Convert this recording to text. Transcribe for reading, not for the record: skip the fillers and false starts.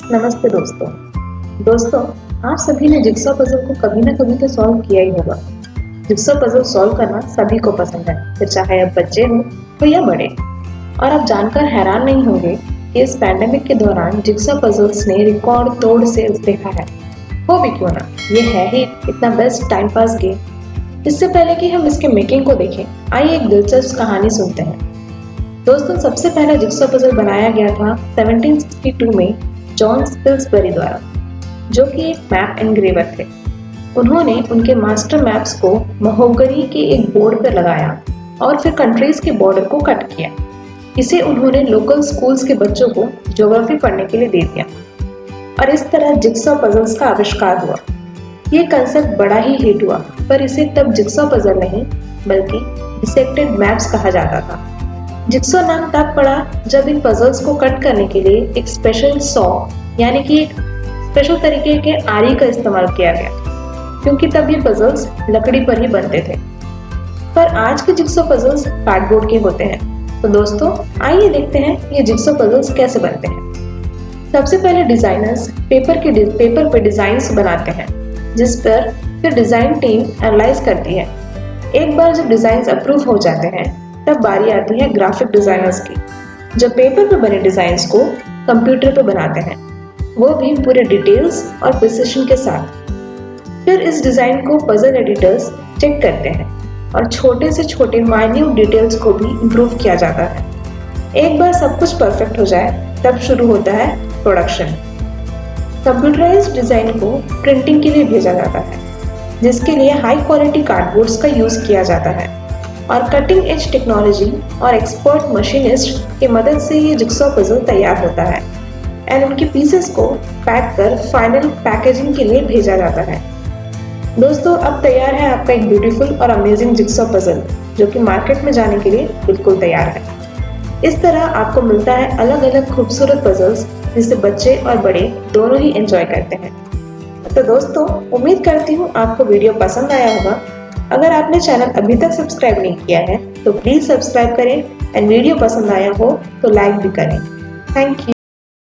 नमस्ते दोस्तों, आप सभी ने जिक्सॉ पजल को कभी ना कभी तो सॉल्व किया ही होगा। जिक्सॉ पजल सॉल्व करना सभी को पसंद है, फिर चाहे आप बच्चे हो या बड़े। और आप जानकर हैरान नहीं होंगे कि इस पैंडेमिक के दौरान जिक्सॉ पजल्स ने रिकॉर्ड तोड़ सेल्स देखा है। हो भी क्यों ना, ये है ही इतना बेस्ट टाइम पास गेम। इससे पहले कि हम इसके मेकिंग को देखें, आइए एक दिलचस्प कहानी सुनते हैं। दोस्तों, सबसे पहला जिक्सॉ पजल बनाया गया था 1762 में जॉन स्पिल्सबरी द्वारा, जो कि एक मैप एनग्रेवर थे। उन्होंने उनके मास्टर मैप्स को महोगनी के एक बोर्ड पर लगाया और फिर कंट्रीज के बॉर्डर को कट किया। इसे उन्होंने लोकल स्कूल्स के बच्चों को ज्योग्राफी पढ़ने के लिए दे दिया और इस तरह जिक्सॉ पजल्स का आविष्कार हुआ। ये कंसेप्ट बड़ा ही हिट हुआ, पर इसे तब जिक्सॉ पजल नहीं बल्कि डिसेक्टेड मैप्स कहा जाता था। जिक्सॉ नाम तब पड़ा जब इन पजल्स को कट करने के लिए एक स्पेशल सॉ यानी कि एक स्पेशल तरीके के आरी का इस्तेमाल किया गया, क्योंकि तब ये पजल्स लकड़ी पर ही बनते थे। पर आज के जिक्सॉ पजल्स कार्डबोर्ड के होते हैं। तो दोस्तों, आइए देखते हैं ये जिक्सॉ पजल्स कैसे बनते हैं। सबसे पहले डिजाइनर्स पेपर पे डिजाइन्स बनाते हैं, जिस पर फिर डिजाइन टीम एनालाइज करती है। एक बार जब डिजाइन्स अप्रूव हो जाते हैं, तब बारी आती है ग्राफिक डिजाइनर्स की, जो पेपर पर बने डिजाइन्स को कंप्यूटर पर बनाते हैं, वो भी पूरे डिटेल्स और प्रिसिशन के साथ। फिर इस डिजाइन को पजल एडिटर्स चेक करते हैं और छोटे से छोटे माइन्यूट डिटेल्स को भी इम्प्रूव किया जाता है। एक बार सब कुछ परफेक्ट हो जाए, तब शुरू होता है प्रोडक्शन। कंप्यूटराइज्ड डिजाइन को प्रिंटिंग के लिए भेजा जाता है, जिसके लिए हाई क्वालिटी कार्डबोर्ड्स का यूज किया जाता है और कटिंग एज टेक्नोलॉजी और एक्सपर्ट मशीनिस्ट की मदद से ये जिक्सॉ पजल तैयार होता है एंड उनके पीसेस को पैक कर फाइनल पैकेजिंग के लिए भेजा जाता है। दोस्तों, अब तैयार है आपका एक ब्यूटीफुल और अमेजिंग जिक्सॉ पजल, जो कि मार्केट में जाने के लिए बिल्कुल तैयार है। इस तरह आपको मिलता है अलग अलग खूबसूरत पजल्स, जिसे बच्चे और बड़े दोनों ही एंजॉय करते हैं। तो दोस्तों, उम्मीद करती हूँ आपको वीडियो पसंद आया होगा। अगर आपने चैनल अभी तक सब्सक्राइब नहीं किया है तो प्लीज सब्सक्राइब करें एंड वीडियो पसंद आया हो तो लाइक भी करें। Thank you.